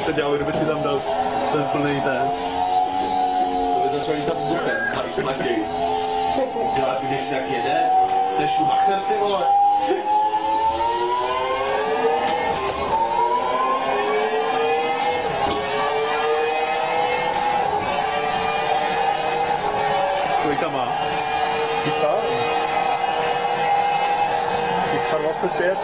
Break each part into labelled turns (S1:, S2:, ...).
S1: by to dělalo, kdyby si tam dal ten plný ten.
S2: To by začal lítat vzduchem, tady Matěj. Dělá, když se jak jede, to je Schumacher, ty vole.
S1: Kolik tam má? 325.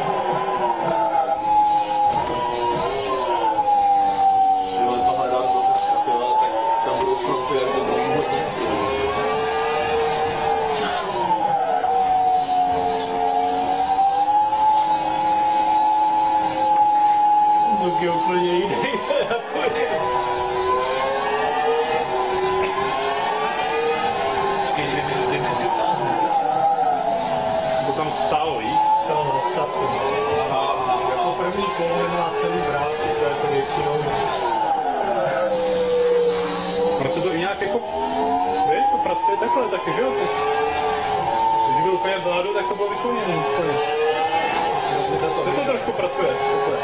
S3: Zvuk je úplně jiný.
S1: To tam stál, víš?
S3: Stál na statku. Jako první kolo nemá celý vrátky, to je to většinou.
S1: Proč se to i nějak jako... Víš, to pracuje takhle taky, že jo? Když byl úplně vzadu, tak to bylo vykoněný úplně. To trošku pracuje, takhle.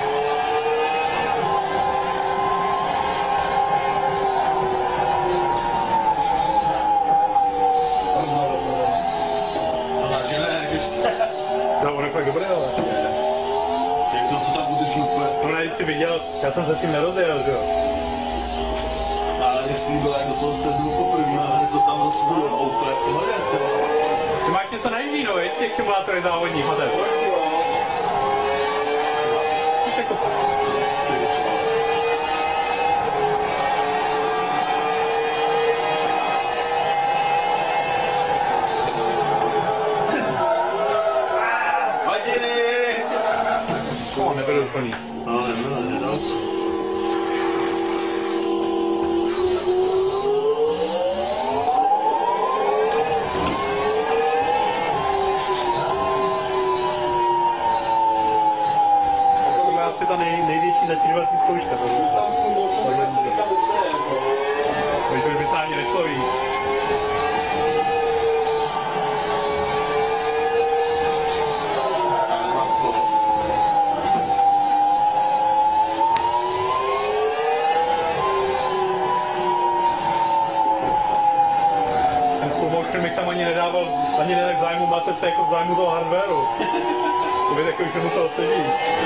S1: No, on je fakt dobrý, ale.
S2: Jak to tam udrží úplně?
S1: No, ne, jsi viděl, já jsem se s tím nerozjel, že jo?
S2: Ale jestli byl jak do toho sednu poprvé, ale to tam rozsvůl a úplně v pohodě.
S1: Ty máš něco na jiný, no, víš, těch simulátorů závodních, Matej. Jako... No, nebyl úplný.
S2: Ale nebyl.
S1: Asi ta největší zatřívací zkouška. Takže už by se ani nešlo víc. Ten full motion bych tam ani nedával, ani ne tak zájmu matece, jako v zájmu toho hardwareu. To by takový, že mu to odsedí.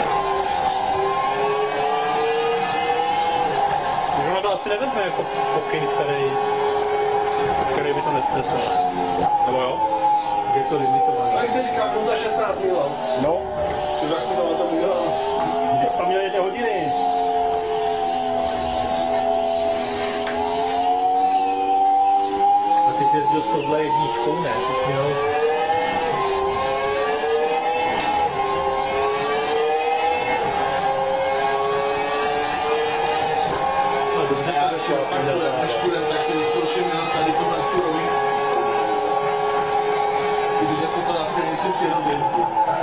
S1: Ono to asi nevezme jako pokyn, který by to nesnesl. Nebo jo? Je to limitované.
S3: Tak se říká, kdo za 16 měla.
S1: No.
S3: To jak to tam udělá?
S1: Když tam měli ty hodiny.
S3: A ty jsi jezdil s tohle jedničkou, ne? Ty jsi měl...
S2: Až půjdem, tak si vyzkouším jenom tady to na tu rovinku. Když se to na silnici přirozit.